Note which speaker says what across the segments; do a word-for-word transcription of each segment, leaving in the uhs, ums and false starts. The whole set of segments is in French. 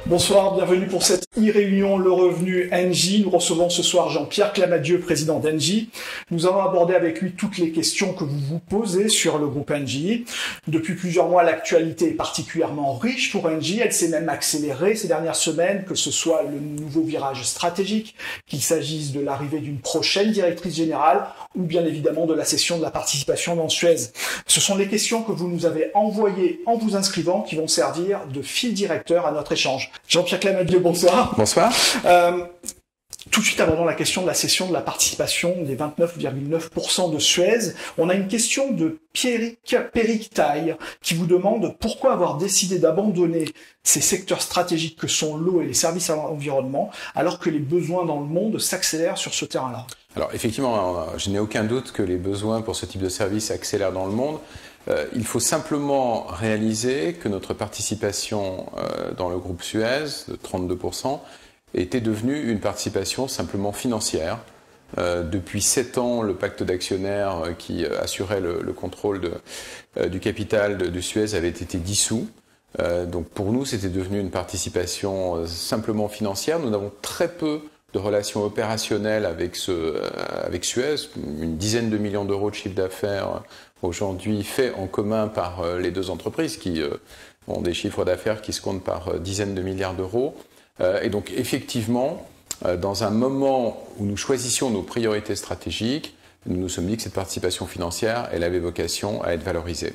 Speaker 1: Bonsoir, bienvenue pour cette e-réunion Le Revenu Engie. Nous recevons ce soir Jean-Pierre Clamadieu, président d'Engie. Nous allons aborder avec lui toutes les questions que vous vous posez sur le groupe Engie. Depuis plusieurs mois, l'actualité est particulièrement riche pour Engie. Elle s'est même accélérée ces dernières semaines, que ce soit le nouveau virage stratégique, qu'il s'agisse de l'arrivée d'une prochaine directrice générale ou bien évidemment de la cession de la participation dans Suez. Ce sont les questions que vous nous avez envoyées en vous inscrivant qui vont servir de fil directeur à notre échange. Jean-Pierre Clamadieu, bonsoir.
Speaker 2: Bonsoir.
Speaker 1: Euh, tout de suite abordons la question de la cession de la participation des vingt-neuf virgule neuf pour cent de Suez. On a une question de Pierrick, Pierrick Taille qui vous demande pourquoi avoir décidé d'abandonner ces secteurs stratégiques que sont l'eau et les services à l'environnement alors que les besoins dans le monde s'accélèrent sur ce terrain-là.
Speaker 2: Alors effectivement, je n'ai aucun doute que les besoins pour ce type de service accélèrent dans le monde. Euh, il faut simplement réaliser que notre participation euh, dans le groupe Suez, de trente-deux pour cent, était devenue une participation simplement financière. Euh, depuis sept ans, le pacte d'actionnaires euh, qui assurait le, le contrôle de, euh, du capital de, de Suez avait été dissous. Euh, donc pour nous, c'était devenu une participation euh, simplement financière. Nous n'avons très peu de relations opérationnelles avec, ce, euh, avec Suez, une dizaine de millions d'euros de chiffre d'affaires euh, aujourd'hui fait en commun par euh, les deux entreprises qui euh, ont des chiffres d'affaires qui se comptent par euh, dizaines de milliards d'euros. Euh, et donc effectivement, euh, dans un moment où nous choisissions nos priorités stratégiques, nous nous sommes dit que cette participation financière, elle avait vocation à être valorisée.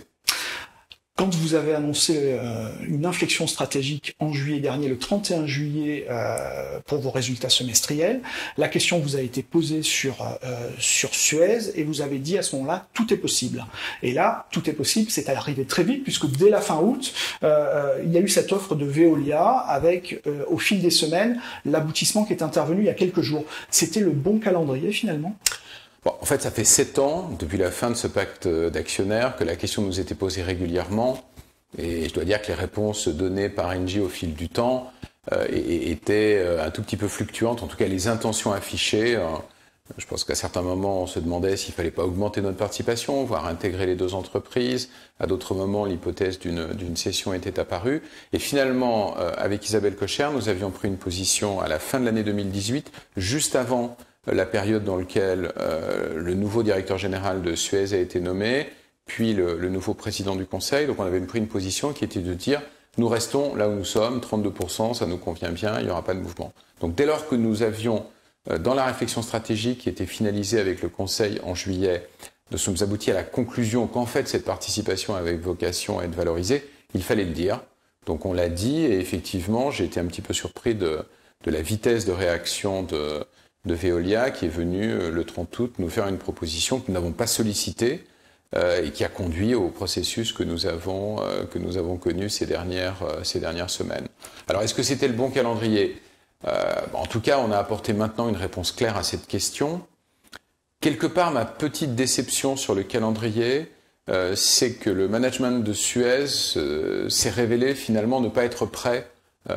Speaker 1: Quand vous avez annoncé euh, une inflexion stratégique en juillet dernier, le trente et un juillet, euh, pour vos résultats semestriels, la question vous a été posée sur euh, sur Suez et vous avez dit à ce moment-là tout est possible. Et là, tout est possible, c'est arrivé très vite puisque dès la fin août, euh, il y a eu cette offre de Veolia avec, euh, au fil des semaines, l'aboutissement qui est intervenu il y a quelques jours. C'était le bon calendrier finalement ?
Speaker 2: Bon, en fait, ça fait sept ans, depuis la fin de ce pacte d'actionnaires, que la question nous était posée régulièrement. Et je dois dire que les réponses données par Engie au fil du temps euh, étaient un tout petit peu fluctuantes. En tout cas, les intentions affichées. Euh, je pense qu'à certains moments, on se demandait s'il fallait pas augmenter notre participation, voire intégrer les deux entreprises. À d'autres moments, l'hypothèse d'une, d'une cession était apparue. Et finalement, euh, avec Isabelle Kocher, nous avions pris une position à la fin de l'année deux mille dix-huit, juste avant la période dans laquelle euh, le nouveau directeur général de Suez a été nommé, puis le, le nouveau président du conseil. Donc on avait pris une position qui était de dire nous restons là où nous sommes, trente-deux pour cent, ça nous convient bien, il n'y aura pas de mouvement. Donc dès lors que nous avions, euh, dans la réflexion stratégique qui était finalisée avec le conseil en juillet, nous sommes aboutis à la conclusion qu'en fait cette participation avait vocation à être valorisée, il fallait le dire. Donc on l'a dit et effectivement j'ai été un petit peu surpris de, de la vitesse de réaction de de Veolia qui est venu le trente août nous faire une proposition que nous n'avons pas sollicitée euh, et qui a conduit au processus que nous avons euh, que nous avons connu ces dernières euh, ces dernières semaines. Alors est-ce que c'était le bon calendrier ? euh, En tout cas, on a apporté maintenant une réponse claire à cette question. Quelque part, ma petite déception sur le calendrier, euh, c'est que le management de Suez euh, s'est révélé finalement ne pas être prêt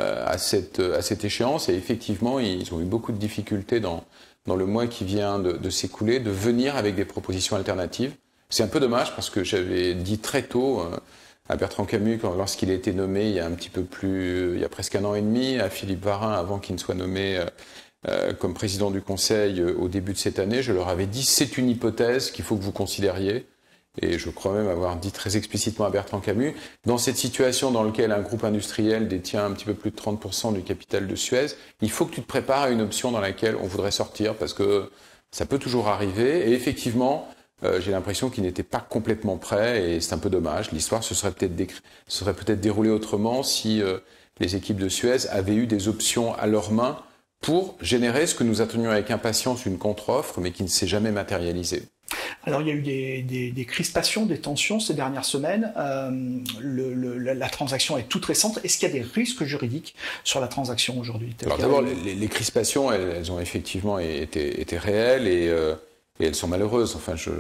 Speaker 2: à cette, à cette échéance et effectivement ils ont eu beaucoup de difficultés dans, dans le mois qui vient de, de s'écouler de venir avec des propositions alternatives. C'est un peu dommage parce que j'avais dit très tôt euh, à Bertrand Camus quand, lorsqu'il a été nommé il y a un petit peu plus, il y a presque un an et demi, à Philippe Varin avant qu'il ne soit nommé euh, euh, comme président du conseil euh, au début de cette année, je leur avais dit c'est une hypothèse qu'il faut que vous considériez. Et je crois même avoir dit très explicitement à Bertrand Camus, dans cette situation dans laquelle un groupe industriel détient un petit peu plus de trente pour cent du capital de Suez, il faut que tu te prépares à une option dans laquelle on voudrait sortir, parce que ça peut toujours arriver. Et effectivement, euh, j'ai l'impression qu'il n'était pas complètement prêt, et c'est un peu dommage. L'histoire se serait peut-être, décri- se serait peut-être déroulée autrement si euh, les équipes de Suez avaient eu des options à leurs mains pour générer ce que nous attendions avec impatience, une contre-offre, mais qui ne s'est jamais matérialisée.
Speaker 1: Alors il y a eu des, des, des crispations, des tensions ces dernières semaines. Euh, le, le, la, la transaction est toute récente. Est-ce qu'il y a des risques juridiques sur la transaction aujourd'hui ?
Speaker 2: Alors d'abord, les, les crispations, elles, elles ont effectivement été, été réelles et, euh, et elles sont malheureuses. Enfin, je,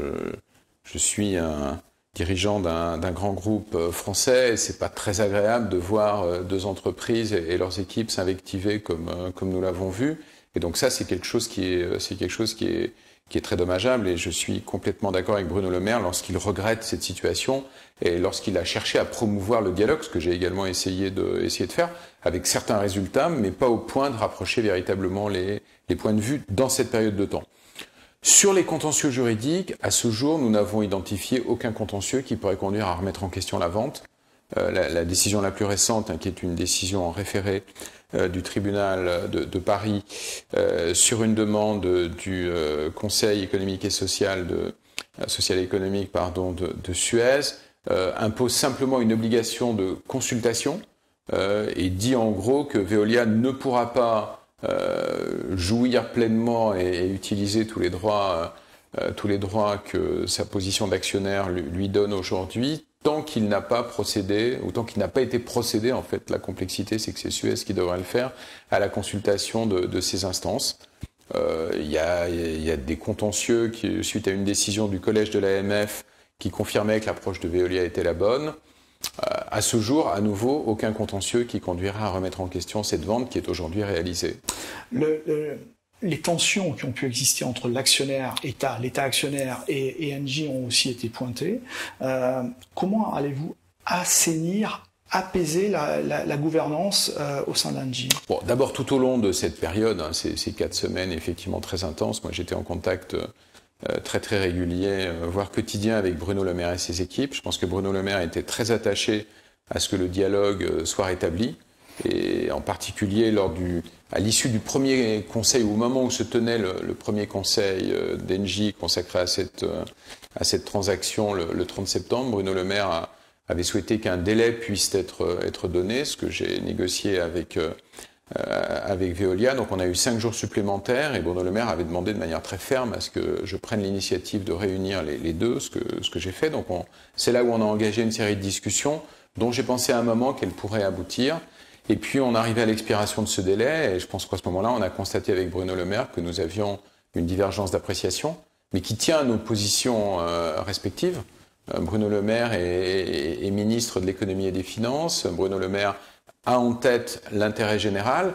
Speaker 2: je suis un dirigeant d'un, d'un grand groupe français et c'est pas très agréable de voir deux entreprises et, et leurs équipes s'invectiver comme, comme nous l'avons vu. Et donc ça, c'est quelque chose qui est, c'est quelque chose qui est qui est très dommageable, et je suis complètement d'accord avec Bruno Le Maire lorsqu'il regrette cette situation et lorsqu'il a cherché à promouvoir le dialogue, ce que j'ai également essayé de, essayé de faire, avec certains résultats, mais pas au point de rapprocher véritablement les, les points de vue dans cette période de temps. Sur les contentieux juridiques, à ce jour, nous n'avons identifié aucun contentieux qui pourrait conduire à remettre en question la vente. Euh, la, la décision la plus récente, hein, qui est une décision en référé euh, du tribunal de, de Paris euh, sur une demande du euh, Conseil économique et social, de, euh, social et économique pardon, de, de Suez, euh, impose simplement une obligation de consultation euh, et dit en gros que Veolia ne pourra pas euh, jouir pleinement et, et utiliser tous les droits, euh, tous les droits que sa position d'actionnaire lui, lui donne aujourd'hui, tant qu'il n'a pas procédé, ou tant qu'il n'a pas été procédé, en fait, la complexité, c'est que c'est Suez qui devrait le faire, à la consultation de, de ces instances. Euh, il y a, il y a des contentieux qui, suite à une décision du collège de l'A M F qui confirmait que l'approche de Veolia était la bonne. Euh, à ce jour, à nouveau, aucun contentieux qui conduira à remettre en question cette vente qui est aujourd'hui réalisée.
Speaker 1: Le, le... Les tensions qui ont pu exister entre l'actionnaire État, l'État actionnaire et, et Engie ont aussi été pointées. Euh, comment allez-vous assainir, apaiser la, la, la gouvernance euh, au sein d'Engie?
Speaker 2: Bon, d'abord, tout au long de cette période, hein, ces, ces quatre semaines effectivement très intenses, moi j'étais en contact euh, très très régulier, euh, voire quotidien avec Bruno Le Maire et ses équipes. Je pense que Bruno Le Maire était très attaché à ce que le dialogue euh, soit rétabli. Et en particulier lors du, à l'issue du premier conseil, au moment où se tenait le, le premier conseil d'Engie consacré à cette, à cette transaction le, le trente septembre, Bruno Le Maire a, avait souhaité qu'un délai puisse être, être donné, ce que j'ai négocié avec, euh, avec Veolia. Donc on a eu cinq jours supplémentaires et Bruno Le Maire avait demandé de manière très ferme à ce que je prenne l'initiative de réunir les, les deux, ce que, ce que j'ai fait. Donc on, c'est là où on a engagé une série de discussions dont j'ai pensé à un moment qu'elles pourraient aboutir. Et puis on arrivait à l'expiration de ce délai, et je pense qu'à ce moment-là, on a constaté avec Bruno Le Maire que nous avions une divergence d'appréciation, mais qui tient à nos positions euh, respectives. Euh, Bruno Le Maire est, est, est ministre de l'économie et des finances. Bruno Le Maire a en tête l'intérêt général.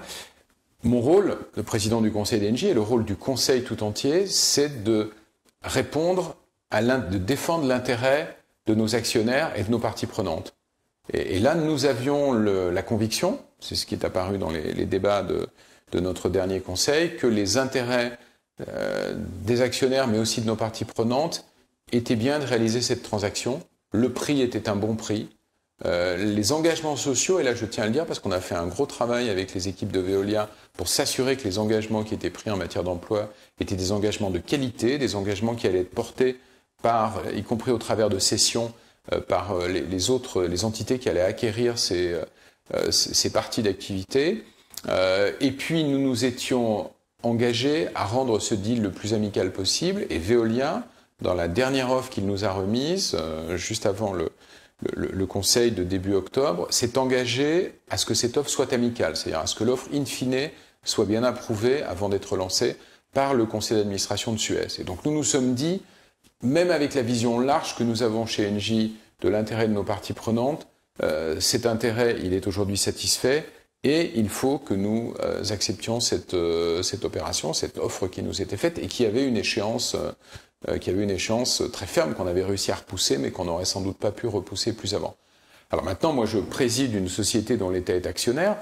Speaker 2: Mon rôle, le président du conseil d'Engie, et le rôle du conseil tout entier, c'est de répondre, à de défendre l'intérêt de nos actionnaires et de nos parties prenantes. Et, et là, nous avions le, la conviction, c'est ce qui est apparu dans les, les débats de, de notre dernier conseil, que les intérêts euh, des actionnaires, mais aussi de nos parties prenantes, étaient bien de réaliser cette transaction. Le prix était un bon prix. Euh, les engagements sociaux, et là je tiens à le dire parce qu'on a fait un gros travail avec les équipes de Veolia pour s'assurer que les engagements qui étaient pris en matière d'emploi étaient des engagements de qualité, des engagements qui allaient être portés par, y compris au travers de cessions, Euh, par euh, les, les autres, les entités qui allaient acquérir ces, euh, ces parties d'activité. Euh, et puis nous nous étions engagés à rendre ce deal le plus amical possible. Et Veolia, dans la dernière offre qu'il nous a remise, euh, juste avant le, le, le conseil de début octobre, s'est engagé à ce que cette offre soit amicale, c'est-à-dire à ce que l'offre in fine soit bien approuvée avant d'être lancée par le conseil d'administration de Suez. Et donc nous nous sommes dit, même avec la vision large que nous avons chez Engie de l'intérêt de nos parties prenantes, euh, cet intérêt, il est aujourd'hui satisfait et il faut que nous euh, acceptions cette, euh, cette opération, cette offre qui nous était faite et qui avait une échéance, euh, qui avait une échéance très ferme qu'on avait réussi à repousser mais qu'on n'aurait sans doute pas pu repousser plus avant. Alors maintenant, moi je préside une société dont l'État est actionnaire.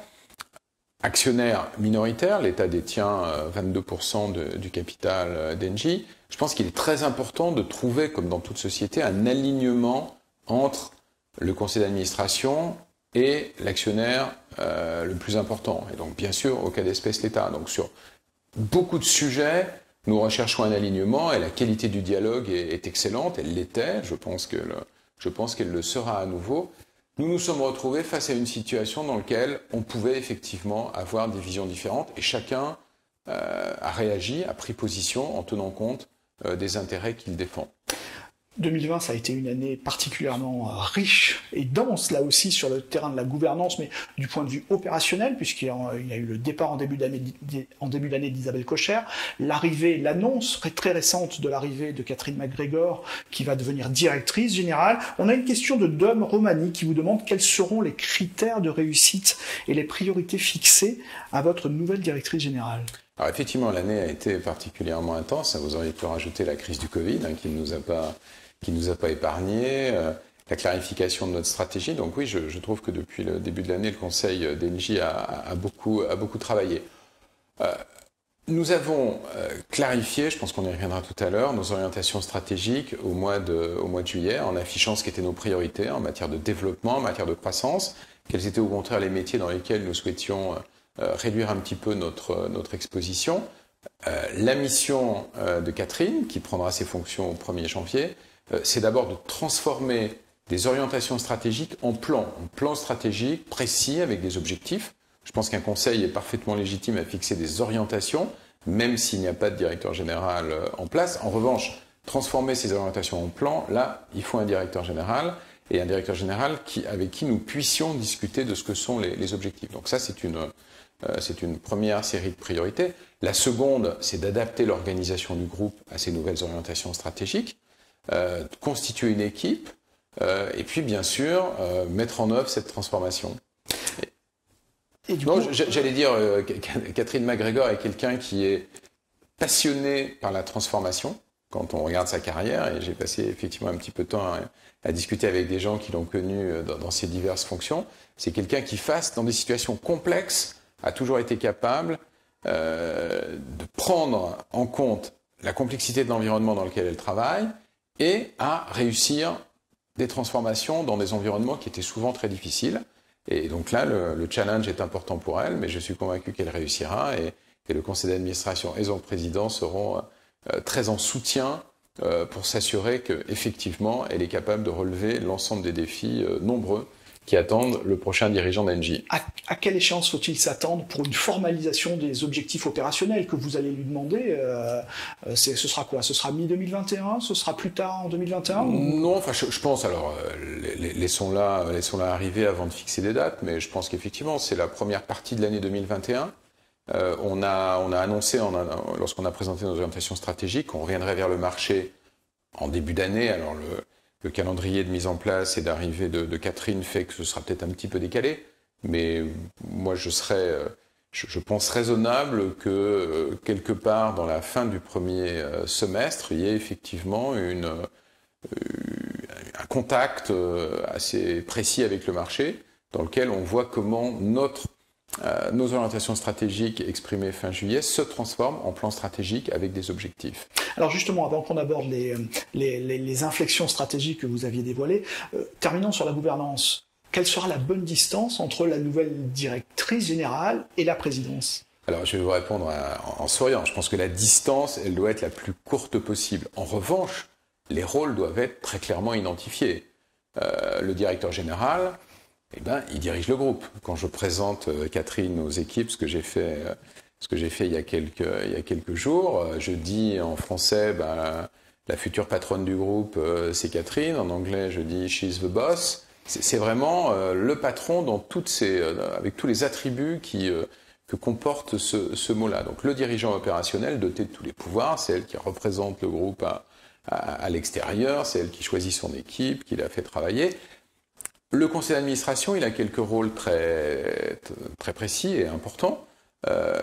Speaker 2: Actionnaire minoritaire, l'État détient vingt-deux pour cent de, du capital d'Engie. Je pense qu'il est très important de trouver, comme dans toute société, un alignement entre le conseil d'administration et l'actionnaire euh, le plus important. Et donc, bien sûr, au cas d'espèce, l'État. Donc, sur beaucoup de sujets, nous recherchons un alignement et la qualité du dialogue est, est excellente. Elle l'était. Je pense que le, je pense qu'elle le sera à nouveau. Nous nous sommes retrouvés face à une situation dans laquelle on pouvait effectivement avoir des visions différentes et chacun euh, a réagi, a pris position en tenant compte euh, des intérêts qu'il défend.
Speaker 1: deux mille vingt, ça a été une année particulièrement riche et dense, là aussi, sur le terrain de la gouvernance, mais du point de vue opérationnel, puisqu'il y a eu le départ en début d'année, en début d'année d'Isabelle Kocher, l'arrivée, l'annonce très récente de l'arrivée de Catherine MacGregor, qui va devenir directrice générale. On a une question de Dom Romani qui vous demande quels seront les critères de réussite et les priorités fixées à votre nouvelle directrice générale.
Speaker 2: Alors effectivement, l'année a été particulièrement intense. Vous auriez pu rajouter la crise du Covid, hein, qui ne nous a pas, qui nous a pas épargnés, euh, la clarification de notre stratégie. Donc oui, je, je trouve que depuis le début de l'année, le Conseil d'Engie a, a, beaucoup, a beaucoup travaillé. Euh, nous avons euh, clarifié, je pense qu'on y reviendra tout à l'heure, nos orientations stratégiques au mois, de, au mois de juillet, en affichant ce qu'étaient nos priorités en matière de développement, en matière de croissance, quels étaient au contraire les métiers dans lesquels nous souhaitions euh, réduire un petit peu notre, notre exposition. Euh, la mission euh, de Catherine, qui prendra ses fonctions au premier janvier, euh, c'est d'abord de transformer des orientations stratégiques en plans, en plans stratégiques précis avec des objectifs. Je pense qu'un conseil est parfaitement légitime à fixer des orientations, même s'il n'y a pas de directeur général en place. En revanche, transformer ces orientations en plans, là, il faut un directeur général, et un directeur général qui, avec qui nous puissions discuter de ce que sont les, les objectifs. Donc ça, c'est une, euh, c'est une première série de priorités. La seconde, c'est d'adapter l'organisation du groupe à ces nouvelles orientations stratégiques, euh, constituer une équipe, Euh, et puis, bien sûr, euh, mettre en œuvre cette transformation. Et du non, coup, j'allais dire, euh, Catherine MacGregor est quelqu'un qui est passionné par la transformation. Quand on regarde sa carrière, et j'ai passé effectivement un petit peu de temps à, à discuter avec des gens qui l'ont connu dans, dans ses diverses fonctions, c'est quelqu'un qui, face dans des situations complexes, a toujours été capable euh, de prendre en compte la complexité de l'environnement dans lequel elle travaille et à réussir des transformations dans des environnements qui étaient souvent très difficiles. Et donc là, le, le challenge est important pour elle, mais je suis convaincu qu'elle réussira et, et le conseil d'administration et son président seront euh, très en soutien euh, pour s'assurer qu'effectivement, elle est capable de relever l'ensemble des défis euh, nombreux qui attendent le prochain dirigeant d'Engie.
Speaker 1: À, à quelle échéance faut-il s'attendre pour une formalisation des objectifs opérationnels que vous allez lui demander euh, c'est, ce sera quoi? Ce sera mi deux mille vingt et un? Ce sera plus tard en deux mille vingt et un ou...
Speaker 2: Non, enfin, je, je pense, alors, euh, laissons-la, laissons-la arriver avant de fixer des dates, mais je pense qu'effectivement, c'est la première partie de l'année deux mille vingt et un. Euh, on, a, on a annoncé, on a, lorsqu'on a présenté nos orientations stratégiques, qu'on reviendrait vers le marché en début d'année. Alors, le Le calendrier de mise en place et d'arrivée de, de Catherine fait que ce sera peut-être un petit peu décalé, mais moi je serais, je, je pense raisonnable que euh, quelque part dans la fin du premier euh, semestre, il y ait effectivement une, euh, un contact euh, assez précis avec le marché, dans lequel on voit comment notre Euh, nos orientations stratégiques exprimées fin juillet se transforment en plan stratégique avec des objectifs.
Speaker 1: Alors justement, avant qu'on aborde les, les, les, les inflexions stratégiques que vous aviez dévoilées, euh, terminons sur la gouvernance. Quelle sera la bonne distance entre la nouvelle directrice générale et la présidence?
Speaker 2: Alors je vais vous répondre à, en, en souriant. Je pense que la distance, elle doit être la plus courte possible. En revanche, les rôles doivent être très clairement identifiés. Euh, le directeur général... Eh ben, il dirige le groupe. Quand je présente euh, Catherine aux équipes, ce que j'ai fait, euh, ce que j'ai fait il y a quelques, il y a quelques jours, euh, je dis en français, ben, la, la future patronne du groupe, euh, c'est Catherine. En anglais, je dis she's the boss. C'est, c'est vraiment euh, le patron dans toutes ces, euh, avec tous les attributs qui, euh, que comporte ce, ce mot-là. Donc, le dirigeant opérationnel, doté de tous les pouvoirs, c'est elle qui représente le groupe à, à, à l'extérieur, c'est elle qui choisit son équipe, qui la fait travailler. Le conseil d'administration, il a quelques rôles très, très précis et importants. Euh,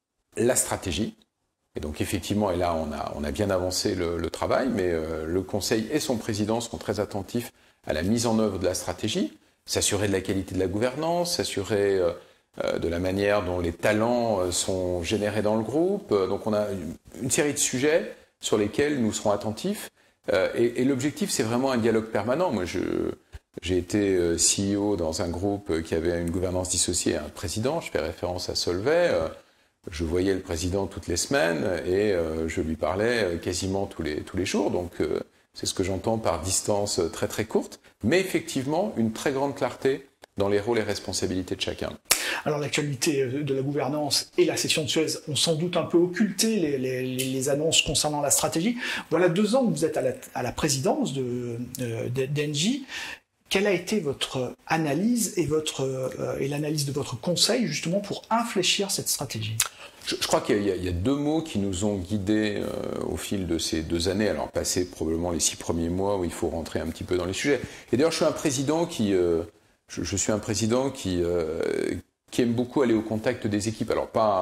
Speaker 2: la stratégie. Et donc effectivement, et là on a, on a bien avancé le, le travail, mais euh, le conseil et son président seront très attentifs à la mise en œuvre de la stratégie, s'assurer de la qualité de la gouvernance, s'assurer euh, euh, de la manière dont les talents euh, sont générés dans le groupe. Donc on a une, une série de sujets sur lesquels nous serons attentifs. Euh, et, et l'objectif, c'est vraiment un dialogue permanent. Moi, je... J'ai été C E O dans un groupe qui avait une gouvernance dissociée et un président, je fais référence à Solvay. Je voyais le président toutes les semaines et je lui parlais quasiment tous les, tous les jours. Donc c'est ce que j'entends par distance très très courte, mais effectivement une très grande clarté dans les rôles et responsabilités de chacun.
Speaker 1: Alors l'actualité de la gouvernance et la session de Suez ont sans doute un peu occulté les, les, les annonces concernant la stratégie. Voilà deux ans que vous êtes à la, à la présidence de, de, d'Engie. Quelle a été votre analyse et, votre, euh, et l'analyse de votre conseil justement pour infléchir cette stratégie?
Speaker 2: Je, je crois qu'il y a, il y a deux mots qui nous ont guidés euh, au fil de ces deux années, alors passé probablement les six premiers mois où il faut rentrer un petit peu dans les sujets. Et d'ailleurs, je suis un président qui, euh, je, je suis un président qui, euh, qui aime beaucoup aller au contact des équipes. Alors pas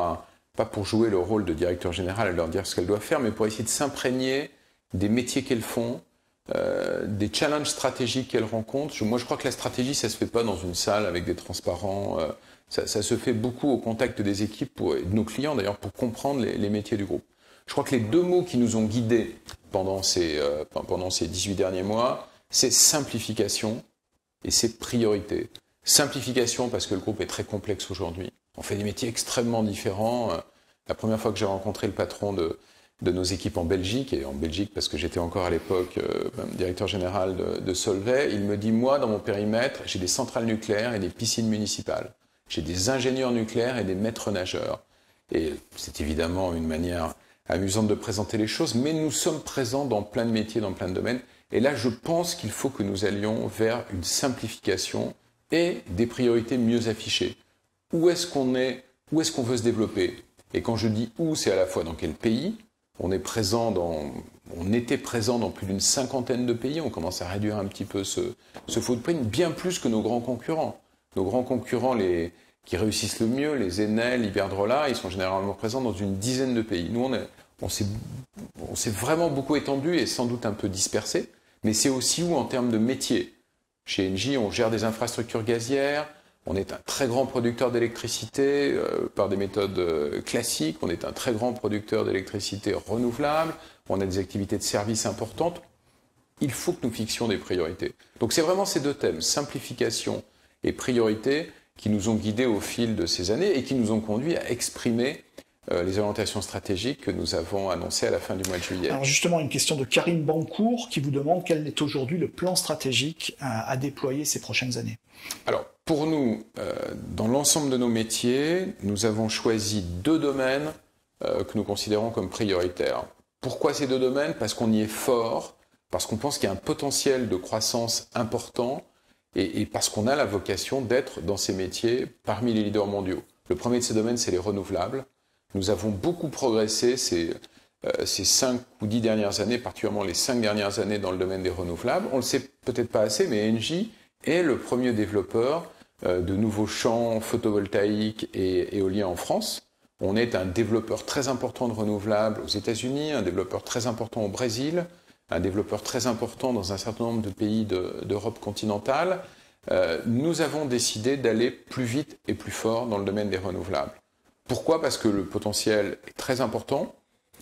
Speaker 2: pas pour jouer le rôle de directeur général et leur dire ce qu'elles doivent faire, mais pour essayer de s'imprégner des métiers qu'elles font, euh, des challenges stratégiques qu'elles rencontrent. Je, moi, je crois que la stratégie, ça se fait pas dans une salle avec des transparents. Euh, ça, ça se fait beaucoup au contact des équipes, pour, et de nos clients d'ailleurs, pour comprendre les, les métiers du groupe. Je crois que les deux mots qui nous ont guidés pendant ces, euh, pendant ces dix-huit derniers mois, c'est simplification et c'est priorité. Simplification parce que le groupe est très complexe aujourd'hui. On fait des métiers extrêmement différents. La première fois que j'ai rencontré le patron de, de nos équipes en Belgique, et en Belgique parce que j'étais encore à l'époque euh, directeur général de, de Solvay, il me dit, moi, dans mon périmètre, j'ai des centrales nucléaires et des piscines municipales. J'ai des ingénieurs nucléaires et des maîtres nageurs. Et c'est évidemment une manière amusante de présenter les choses, mais nous sommes présents dans plein de métiers, dans plein de domaines. Et là, je pense qu'il faut que nous allions vers une simplification et des priorités mieux affichées. Où est-ce qu'on est, où est-ce qu'on veut se développer? Et quand je dis où, c'est à la fois dans quel pays. On est présent dans, on était présent dans plus d'une cinquantaine de pays. On commence à réduire un petit peu ce, ce footprint, bien plus que nos grands concurrents. Nos grands concurrents, les, qui réussissent le mieux, les Enel, Iberdrola, ils sont généralement présents dans une dizaine de pays. Nous, on, est, on, s'est, on s'est vraiment beaucoup étendu et sans doute un peu dispersé. Mais c'est aussi où en termes de métier. Chez Engie, on gère des infrastructures gazières, on est un très grand producteur d'électricité euh, par des méthodes euh, classiques, on est un très grand producteur d'électricité renouvelable, on a des activités de services importantes. Il faut que nous fixions des priorités. Donc c'est vraiment ces deux thèmes, simplification et priorité, qui nous ont guidés au fil de ces années et qui nous ont conduits à exprimer euh, les orientations stratégiques que nous avons annoncées à la fin du mois de juillet.
Speaker 1: Alors justement, une question de Karine Bancourt qui vous demande quel est aujourd'hui le plan stratégique à, à déployer ces prochaines années.
Speaker 2: Alors, pour nous, euh, dans l'ensemble de nos métiers, nous avons choisi deux domaines euh, que nous considérons comme prioritaires. Pourquoi ces deux domaines? Parce qu'on y est fort, parce qu'on pense qu'il y a un potentiel de croissance important et, et parce qu'on a la vocation d'être dans ces métiers parmi les leaders mondiaux. Le premier de ces domaines, c'est les renouvelables. Nous avons beaucoup progressé ces, euh, ces cinq ou dix dernières années, particulièrement les cinq dernières années dans le domaine des renouvelables. On ne le sait peut-être pas assez, mais Engie est le premier développeur euh, de nouveaux champs photovoltaïques et éoliens en France. On est un développeur très important de renouvelables aux États-Unis, un développeur très important au Brésil, un développeur très important dans un certain nombre de pays de, d'Europe continentale. Euh, nous avons décidé d'aller plus vite et plus fort dans le domaine des renouvelables. Pourquoi? Parce que le potentiel est très important,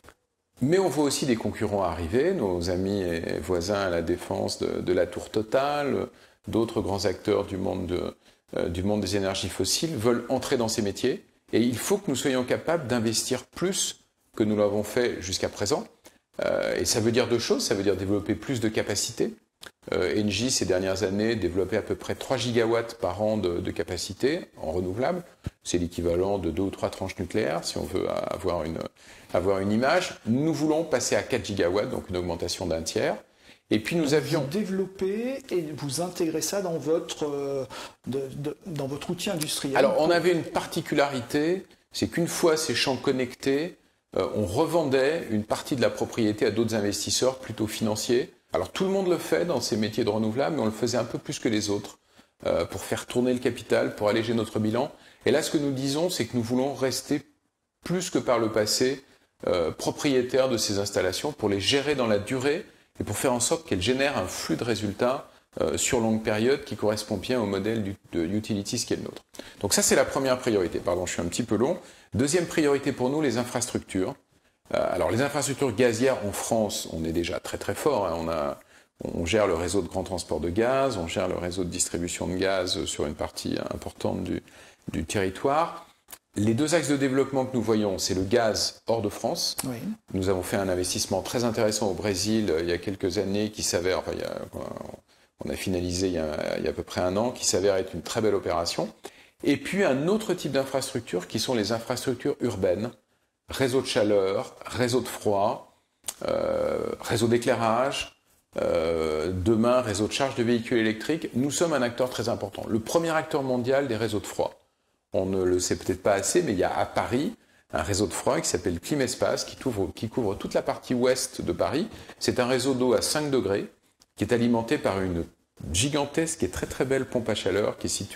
Speaker 2: mais on voit aussi des concurrents arriver, nos amis et voisins à la défense de, de la Tour Totale, d'autres grands acteurs du monde, de, euh, du monde des énergies fossiles veulent entrer dans ces métiers, et il faut que nous soyons capables d'investir plus que nous l'avons fait jusqu'à présent. Euh, et ça veut dire deux choses, ça veut dire développer plus de capacités. Euh, Engie, ces dernières années, développait à peu près trois gigawatts par an de, de capacité en renouvelable. C'est l'équivalent de deux ou trois tranches nucléaires, si on veut avoir une, avoir une image. Nous voulons passer à quatre gigawatts, donc une augmentation d'un tiers. Et puis nous avions
Speaker 1: vous développé et vous intégrez ça dans votre euh, de, de, dans votre outil industriel.
Speaker 2: Alors on avait une particularité, c'est qu'une fois ces champs connectés, euh, on revendait une partie de la propriété à d'autres investisseurs plutôt financiers. Alors tout le monde le fait dans ces métiers de renouvelables, mais on le faisait un peu plus que les autres euh, pour faire tourner le capital, pour alléger notre bilan. Et là, ce que nous disons, c'est que nous voulons rester plus que par le passé euh, propriétaires de ces installations pour les gérer dans la durée et pour faire en sorte qu'elles génèrent un flux de résultats euh, sur longue période qui correspond bien au modèle du, de utilities qui est le nôtre. Donc ça, c'est la première priorité. Pardon, je suis un petit peu long. Deuxième priorité pour nous, les infrastructures. Euh, alors, les infrastructures gazières en France, on est déjà très très fort. Hein. On a, on gère le réseau de grand transport de gaz, on gère le réseau de distribution de gaz sur une partie importante du, du territoire. Les deux axes de développement que nous voyons, c'est le gaz hors de France.
Speaker 1: Oui.
Speaker 2: Nous avons fait un investissement très intéressant au Brésil il y a quelques années qui s'avère, enfin, il y a, on a finalisé il y a, il y a à peu près un an, qui s'avère être une très belle opération. Et puis un autre type d'infrastructures qui sont les infrastructures urbaines, réseau de chaleur, réseau de froid, euh, réseau d'éclairage, euh, demain réseau de charge de véhicules électriques. Nous sommes un acteur très important, le premier acteur mondial des réseaux de froid. On ne le sait peut-être pas assez, mais il y a à Paris un réseau de froid qui s'appelle Climespace, qui couvre, qui couvre toute la partie ouest de Paris. C'est un réseau d'eau à cinq degrés, qui est alimenté par une gigantesque et très très belle pompe à chaleur qui est située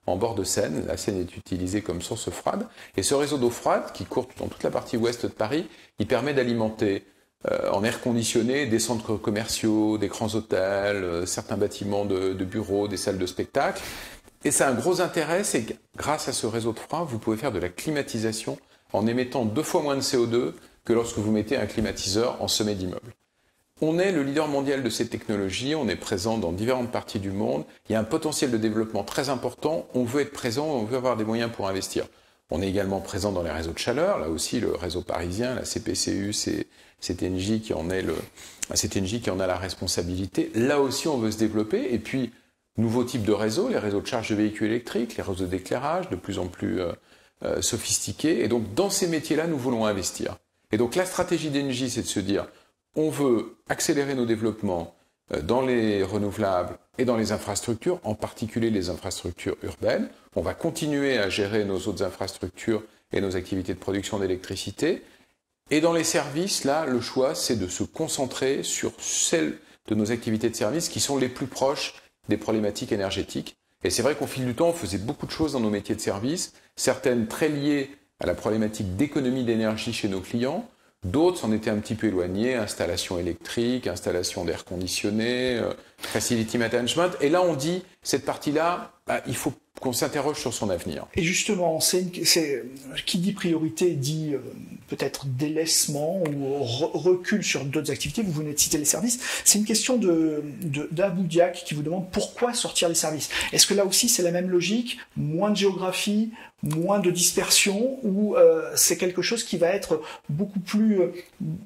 Speaker 2: en bord de Seine. La Seine est utilisée comme source froide. Et ce réseau d'eau froide, qui court dans toute la partie ouest de Paris, il permet d'alimenter euh, en air conditionné des centres commerciaux, des grands hôtels, euh, certains bâtiments de, de bureaux, des salles de spectacle. Et ça a un gros intérêt, c'est que grâce à ce réseau de froid, vous pouvez faire de la climatisation en émettant deux fois moins de C O deux que lorsque vous mettez un climatiseur en sommet d'immeuble. On est le leader mondial de cette technologie, on est présent dans différentes parties du monde, il y a un potentiel de développement très important, on veut être présent, on veut avoir des moyens pour investir. On est également présent dans les réseaux de chaleur, là aussi le réseau parisien, la C P C U, c'est T N J qui en est le, C T N J qui en a la responsabilité. Là aussi on veut se développer, et puis nouveaux types de réseaux, les réseaux de charge de véhicules électriques, les réseaux d'éclairage de plus en plus euh, euh, sophistiqués, et donc dans ces métiers-là nous voulons investir. Et donc la stratégie d'Engie, c'est de se dire, on veut accélérer nos développements dans les renouvelables et dans les infrastructures, en particulier les infrastructures urbaines. On va continuer à gérer nos autres infrastructures et nos activités de production d'électricité. Et dans les services, là, le choix, c'est de se concentrer sur celles de nos activités de services qui sont les plus proches des problématiques énergétiques. Et c'est vrai qu'au fil du temps, on faisait beaucoup de choses dans nos métiers de service, certaines très liées à la problématique d'économie d'énergie chez nos clients. D'autres s'en étaient un petit peu éloignés, installation électrique, installation d'air conditionné, euh, facility management. Et là, on dit, cette partie-là, bah, il faut qu'on s'interroge sur son avenir.
Speaker 1: Et justement, c'est, c'est, qui dit priorité dit euh, peut-être délaissement ou re- recul sur d'autres activités. Vous venez de citer les services. C'est une question de, de, d'Abou Diak qui vous demande pourquoi sortir les services. Est-ce que là aussi, c'est la même logique, moins de géographie, moins de dispersion, ou euh, c'est quelque chose qui va être beaucoup plus, euh,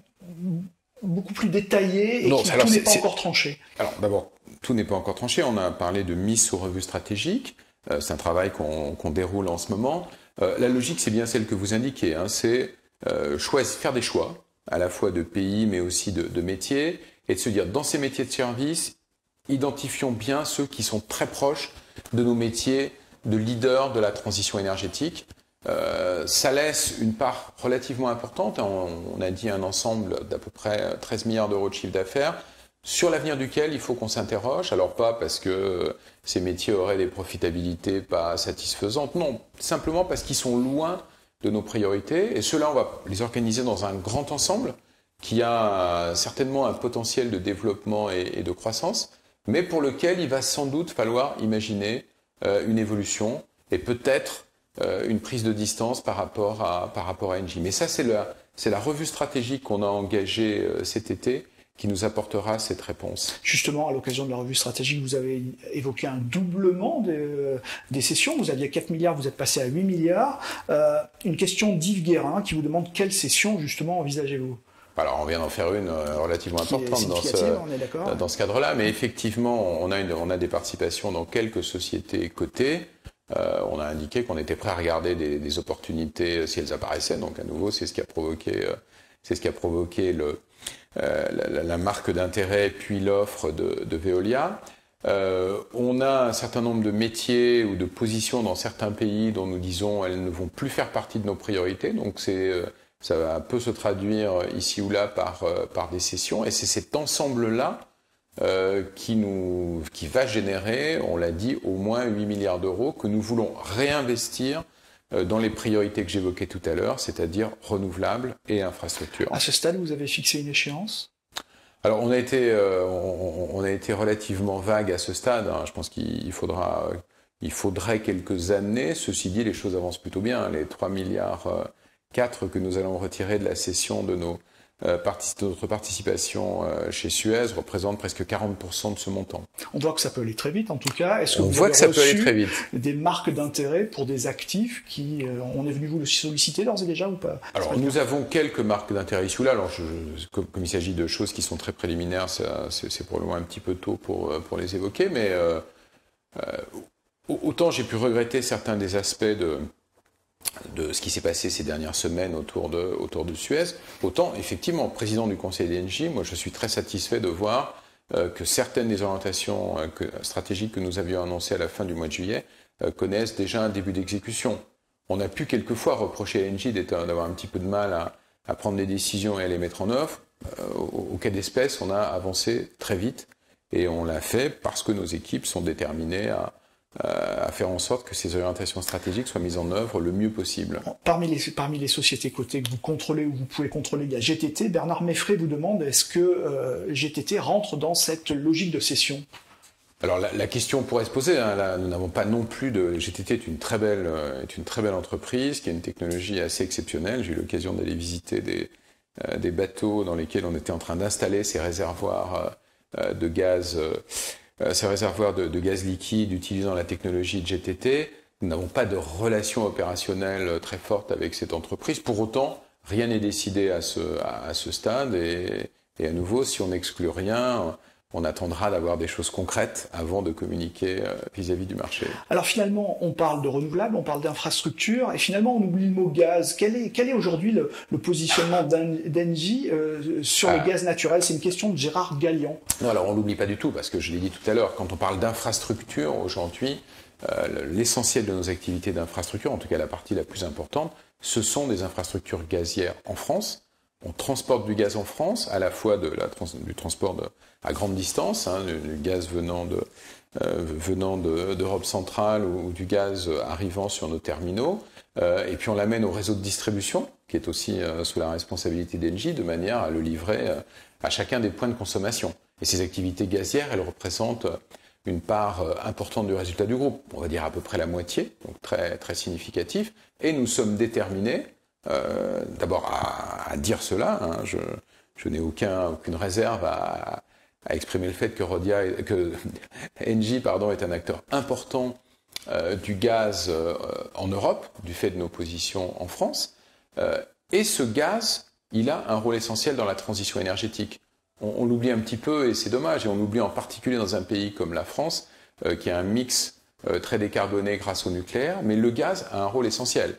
Speaker 1: beaucoup plus détaillé et
Speaker 2: non,
Speaker 1: qui
Speaker 2: alors,
Speaker 1: tout n'est
Speaker 2: c'est,
Speaker 1: pas
Speaker 2: c'est...
Speaker 1: encore tranché?
Speaker 2: Alors d'abord, tout n'est pas encore tranché. On a parlé de mise sous revue stratégique. Euh, c'est un travail qu'on, qu'on déroule en ce moment. Euh, la logique, c'est bien celle que vous indiquez. Hein, c'est euh, choisir, faire des choix, à la fois de pays, mais aussi de, de métiers, et de se dire, dans ces métiers de service, identifions bien ceux qui sont très proches de nos métiers de leader de la transition énergétique. Euh, ça laisse une part relativement importante, on, on a dit un ensemble d'à peu près treize milliards d'euros de chiffre d'affaires, sur l'avenir duquel il faut qu'on s'interroge. Alors pas parce que ces métiers auraient des profitabilités pas satisfaisantes, non, simplement parce qu'ils sont loin de nos priorités, et ceux-là on va les organiser dans un grand ensemble qui a certainement un potentiel de développement et, et de croissance, mais pour lequel il va sans doute falloir imaginer euh, une évolution et peut-être euh, une prise de distance par rapport à, par rapport à Engie. Mais ça, c'est la, c'est la revue stratégique qu'on a engagée euh, cet été qui nous apportera cette réponse.
Speaker 1: Justement, à l'occasion de la revue stratégique, vous avez évoqué un doublement des, des cessions. Vous aviez quatre milliards, vous êtes passé à huit milliards. Euh, une question d'Yves Guérin qui vous demande quelle cession, justement, envisagez-vous?
Speaker 2: Alors, on vient d'en faire une euh, relativement
Speaker 1: qui
Speaker 2: importante dans ce,
Speaker 1: on est d'accord.
Speaker 2: dans ce cadre-là, mais effectivement, on a, une, on a des participations dans quelques sociétés cotées. Euh, on a indiqué qu'on était prêt à regarder des, des opportunités si elles apparaissaient. Donc, à nouveau, c'est ce qui a provoqué, euh, c'est ce qui a provoqué le, euh, la, la marque d'intérêt puis l'offre de, de Veolia. Euh, on a un certain nombre de métiers ou de positions dans certains pays dont nous disons elles ne vont plus faire partie de nos priorités. Donc, c'est euh, ça va un peu se traduire ici ou là par, euh, par des cessions. Et c'est cet ensemble-là euh, qui, nous, qui va générer, on l'a dit, au moins huit milliards d'euros que nous voulons réinvestir euh, dans les priorités que j'évoquais tout à l'heure, c'est-à-dire renouvelables et infrastructures.
Speaker 1: À ce stade, vous avez fixé une échéance ?
Speaker 2: Alors, on a été, euh, on, on a été relativement vague à ce stade. Hein. Je pense qu'il faudra, il faudrait quelques années. Ceci dit, les choses avancent plutôt bien. Les trois milliards euh, quatre que nous allons retirer de la cession de, nos, euh, partic- de notre participation euh, chez Suez représentent presque quarante pour cent de ce montant.
Speaker 1: On voit que ça peut aller très vite, en tout cas. Est-ce que
Speaker 2: on
Speaker 1: vous
Speaker 2: voit
Speaker 1: avez
Speaker 2: que ça peut aller très vite.
Speaker 1: Des marques d'intérêt pour des actifs qui, euh, on est venu vous le solliciter d'ores et déjà ou pas?
Speaker 2: Alors, nous avons quelques marques d'intérêt ici ou là. Alors, je, je, comme, comme il s'agit de choses qui sont très préliminaires, ça, c'est, c'est pour le moins un petit peu tôt pour, pour les évoquer, mais euh, euh, autant j'ai pu regretter certains des aspects de de ce qui s'est passé ces dernières semaines autour de, autour de Suez, autant, effectivement, président du Conseil d'Engie, moi je suis très satisfait de voir euh, que certaines des orientations euh, que, stratégiques que nous avions annoncées à la fin du mois de juillet euh, connaissent déjà un début d'exécution. On a pu quelquefois reprocher à Engie d'avoir un petit peu de mal à, à prendre des décisions et à les mettre en œuvre. Euh, au, au cas d'espèce, on a avancé très vite et on l'a fait parce que nos équipes sont déterminées à euh, à faire en sorte que ces orientations stratégiques soient mises en œuvre le mieux possible.
Speaker 1: Parmi les, parmi les sociétés cotées que vous contrôlez ou vous pouvez contrôler, il y a G T T. Bernard Meffray vous demande est-ce que euh, G T T rentre dans cette logique de cession?
Speaker 2: Alors la, la question pourrait se poser, hein, là, nous n'avons pas non plus de... G T T est une très belle, euh, est une très belle entreprise qui a une technologie assez exceptionnelle. J'ai eu l'occasion d'aller visiter des, euh, des bateaux dans lesquels on était en train d'installer ces réservoirs euh, de gaz, euh, ces réservoirs de, de gaz liquide utilisant la technologie de G T T. Nous n'avons pas de relation opérationnelle très forte avec cette entreprise. Pour autant, rien n'est décidé à ce, à, à ce stade et, et à nouveau, si on n'exclut rien, on attendra d'avoir des choses concrètes avant de communiquer vis-à-vis du marché.
Speaker 1: Alors finalement, on parle de renouvelables, on parle d'infrastructures, et finalement on oublie le mot gaz. Quel est, quel est aujourd'hui le, le positionnement d'Engie euh, sur ah. le gaz naturel? C'est une question de Gérard Gallian.
Speaker 2: Non, alors on l'oublie pas du tout, parce que je l'ai dit tout à l'heure, quand on parle d'infrastructure aujourd'hui, euh, l'essentiel de nos activités d'infrastructure, en tout cas la partie la plus importante, ce sont des infrastructures gazières en France. On transporte du gaz en France, à la fois de la trans, du transport de, à grande distance, hein, du, du gaz venant de, euh, venant de, d'Europe centrale ou, ou du gaz arrivant sur nos terminaux, euh, et puis on l'amène au réseau de distribution, qui est aussi euh, sous la responsabilité d'Engie, de manière à le livrer euh, à chacun des points de consommation. Et ces activités gazières, elles représentent une part euh, importante du résultat du groupe, on va dire à peu près la moitié, donc très, très significatif, et nous sommes déterminés Euh, d'abord à, à dire cela, hein, je, je n'ai aucun, aucune réserve à, à exprimer le fait que, Rodia, que Engie pardon, est un acteur important euh, du gaz euh, en Europe, du fait de nos positions en France. Euh, et ce gaz, il a un rôle essentiel dans la transition énergétique. On, on l'oublie un petit peu et c'est dommage, et on l'oublie en particulier dans un pays comme la France, euh, qui a un mix euh, très décarboné grâce au nucléaire, mais le gaz a un rôle essentiel.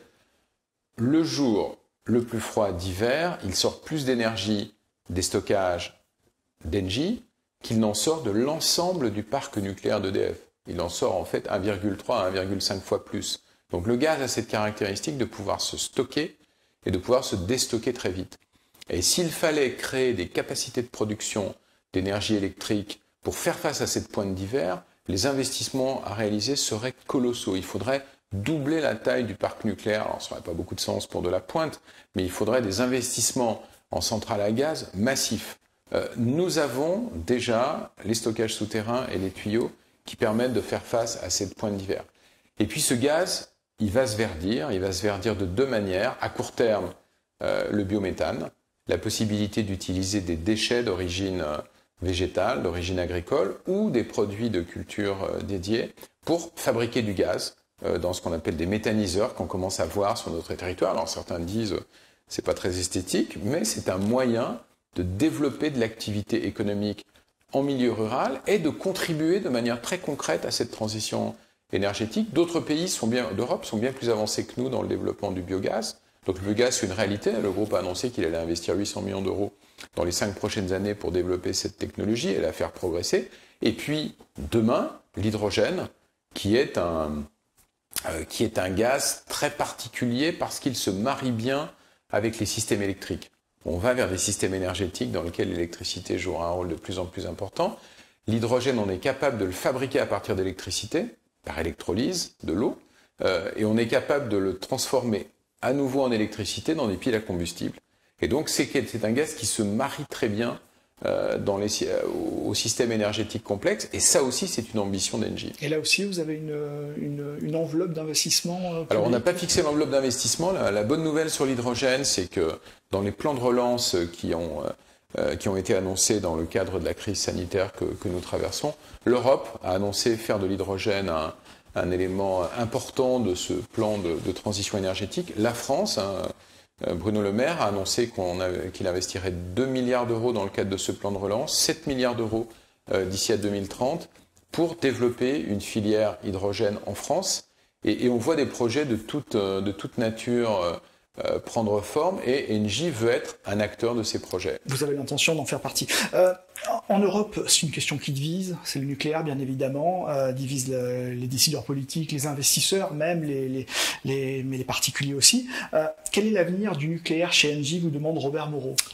Speaker 2: Le jour le plus froid d'hiver, il sort plus d'énergie des stockages d'Engie qu'il n'en sort de l'ensemble du parc nucléaire d'E D F. Il en sort en fait un virgule trois à un virgule cinq fois plus. Donc le gaz a cette caractéristique de pouvoir se stocker et de pouvoir se déstocker très vite. Et s'il fallait créer des capacités de production d'énergie électrique pour faire face à cette pointe d'hiver, les investissements à réaliser seraient colossaux. Il faudrait doubler la taille du parc nucléaire. Alors, ça n'aurait pas beaucoup de sens pour de la pointe, mais il faudrait des investissements en centrales à gaz massifs. Euh, nous avons déjà les stockages souterrains et les tuyaux qui permettent de faire face à cette pointe d'hiver. Et puis ce gaz, il va se verdir, il va se verdir de deux manières. À court terme, euh, le biométhane, la possibilité d'utiliser des déchets d'origine euh, végétale, d'origine agricole, ou des produits de culture euh, dédiés pour fabriquer du gaz dans ce qu'on appelle des méthaniseurs qu'on commence à voir sur notre territoire. Alors certains disent c'est pas très esthétique, mais c'est un moyen de développer de l'activité économique en milieu rural et de contribuer de manière très concrète à cette transition énergétique. D'autres pays sont bien, d'Europe sont bien plus avancés que nous dans le développement du biogaz. Donc le biogaz, c'est une réalité. Le groupe a annoncé qu'il allait investir huit cents millions d'euros dans les cinq prochaines années pour développer cette technologie et la faire progresser. Et puis demain, l'hydrogène, qui est un Euh, qui est un gaz très particulier parce qu'il se marie bien avec les systèmes électriques. On va vers des systèmes énergétiques dans lesquels l'électricité jouera un rôle de plus en plus important. L'hydrogène, on est capable de le fabriquer à partir d'électricité, par électrolyse de l'eau, euh, et on est capable de le transformer à nouveau en électricité dans des piles à combustible. Et donc c'est, c'est un gaz qui se marie très bien Euh, dans les, euh, au système énergétique complexe, et ça aussi c'est une ambition d'Engie.
Speaker 1: Et là aussi vous avez une, une, une enveloppe d'investissement euh,
Speaker 2: Alors on n'a pas fixé l'enveloppe d'investissement. La, la bonne nouvelle sur l'hydrogène, c'est que dans les plans de relance qui ont, euh, qui ont été annoncés dans le cadre de la crise sanitaire que, que nous traversons, l'Europe a annoncé faire de l'hydrogène un, un élément important de ce plan de, de transition énergétique. La France, hein, Bruno Le Maire a annoncé qu'on avait, qu'il investirait deux milliards d'euros dans le cadre de ce plan de relance, sept milliards d'euros euh, d'ici à deux mille trente, pour développer une filière hydrogène en France. Et, et on voit des projets de toute, de toute nature euh, euh, prendre forme, et Engie veut être un acteur de ces projets.
Speaker 1: Vous avez l'intention d'en faire partie. Euh, en Europe, c'est une question qui divise, c'est le nucléaire bien évidemment, euh, divise le, les décideurs politiques, les investisseurs, même les, les, les, mais les particuliers aussi. Euh, quel est l'avenir du nucléaire chez Engie, vous demande Robert Moreau.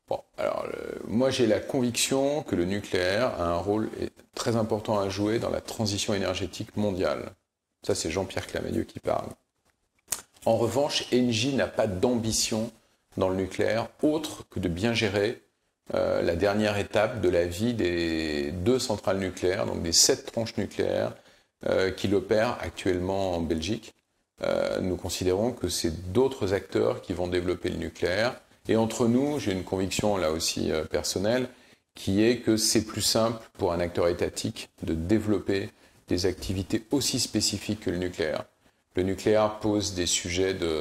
Speaker 2: Bon, alors, euh, moi j'ai la conviction que le nucléaire a un rôle très important à jouer dans la transition énergétique mondiale. Ça, c'est Jean-Pierre Clamadieu qui parle. En revanche, Engie n'a pas d'ambition dans le nucléaire autre que de bien gérer euh, la dernière étape de la vie des deux centrales nucléaires, donc des sept tranches nucléaires euh, qu'il opère actuellement en Belgique. Euh, nous considérons que c'est d'autres acteurs qui vont développer le nucléaire. Et entre nous, j'ai une conviction là aussi euh, personnelle, qui est que c'est plus simple pour un acteur étatique de développer des activités aussi spécifiques que le nucléaire. Le nucléaire pose des sujets de,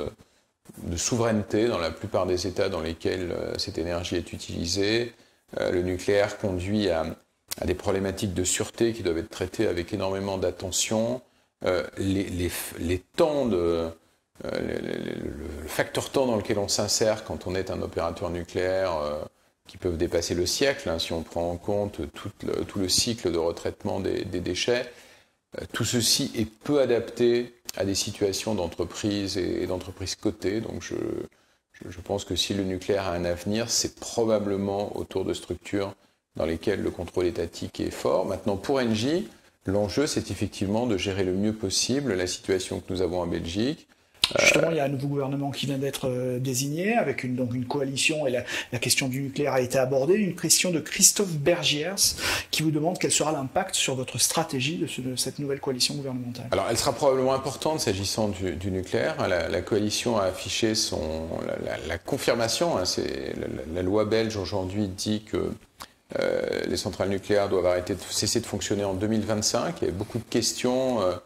Speaker 2: de souveraineté dans la plupart des États dans lesquels euh, cette énergie est utilisée. Euh, le nucléaire conduit à, à des problématiques de sûreté qui doivent être traitées avec énormément d'attention. Euh, les, les, les temps de... Euh, le, le, le facteur temps dans lequel on s'insère quand on est un opérateur nucléaire euh, qui peuvent dépasser le siècle, hein, si on prend en compte tout le, tout le cycle de retraitement des, des déchets, euh, tout ceci est peu adapté à des situations d'entreprise et, et d'entreprises cotées. Donc je, je, je pense que si le nucléaire a un avenir, c'est probablement autour de structures dans lesquelles le contrôle étatique est fort. Maintenant, pour Engie, l'enjeu, c'est effectivement de gérer le mieux possible la situation que nous avons en Belgique.
Speaker 1: Justement, il y a un nouveau gouvernement qui vient d'être euh, désigné, avec une, donc une coalition, et la, la question du nucléaire a été abordée. Une question de Christophe Bergiers, qui vous demande quel sera l'impact sur votre stratégie de, ce, de cette nouvelle coalition gouvernementale.
Speaker 2: Alors, elle sera probablement importante s'agissant du, du nucléaire. La, la coalition a affiché son, la, la, la confirmation. Hein, c'est, la, la loi belge aujourd'hui dit que euh, les centrales nucléaires doivent arrêter de, cesser de fonctionner en deux mille vingt-cinq. Il y a beaucoup de questions euh,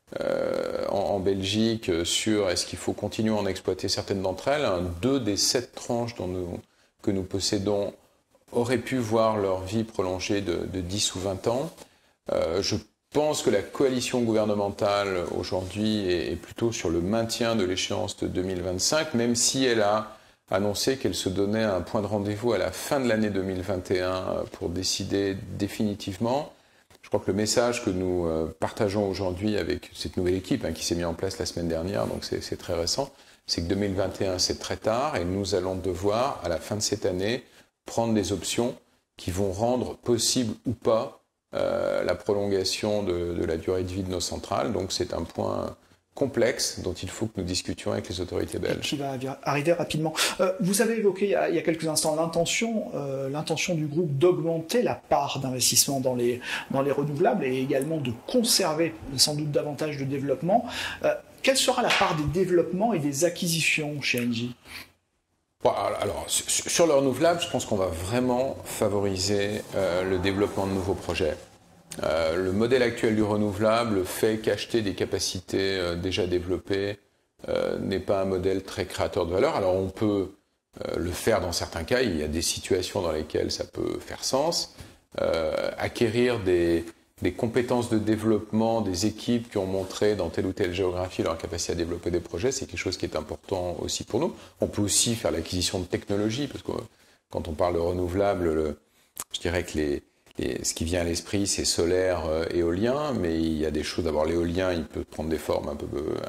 Speaker 2: Euh, en, en Belgique sur est-ce qu'il faut continuer à en exploiter certaines d'entre elles. Hein, deux des sept tranches dont nous, que nous possédons auraient pu voir leur vie prolongée de, de dix ou vingt ans. Euh, je pense que la coalition gouvernementale aujourd'hui est, est plutôt sur le maintien de l'échéance de deux mille vingt-cinq, même si elle a annoncé qu'elle se donnait un point de rendez-vous à la fin de l'année deux mille vingt et un pour décider définitivement. Je crois que le message que nous partageons aujourd'hui avec cette nouvelle équipe hein, qui s'est mise en place la semaine dernière, donc c'est, c'est très récent, c'est que deux mille vingt et un c'est très tard et nous allons devoir, à la fin de cette année, prendre des options qui vont rendre possible ou pas euh, la prolongation de, de la durée de vie de nos centrales. Donc c'est un point complexe dont il faut que nous discutions avec les autorités belges.
Speaker 1: Qui va arriver rapidement. Euh, vous avez évoqué il y a, il y a quelques instants l'intention, euh, l'intention du groupe d'augmenter la part d'investissement dans les, dans les renouvelables et également de conserver sans doute davantage de développement. Euh, quelle sera la part des développements et des acquisitions chez Engie ?
Speaker 2: Bon, alors, sur le renouvelable, je pense qu'on va vraiment favoriser euh, le développement de nouveaux projets. Euh, le modèle actuel du renouvelable fait qu'acheter des capacités euh, déjà développées euh, n'est pas un modèle très créateur de valeur. Alors on peut euh, le faire dans certains cas, il y a des situations dans lesquelles ça peut faire sens. Euh, acquérir des, des compétences de développement, des équipes qui ont montré dans telle ou telle géographie leur capacité à développer des projets, c'est quelque chose qui est important aussi pour nous. On peut aussi faire l'acquisition de technologies, parce que quand on parle de renouvelable, le, je dirais que les Et ce qui vient à l'esprit, c'est solaire, euh, éolien, mais il y a des choses. D'abord, l'éolien, il peut prendre des formes un peu,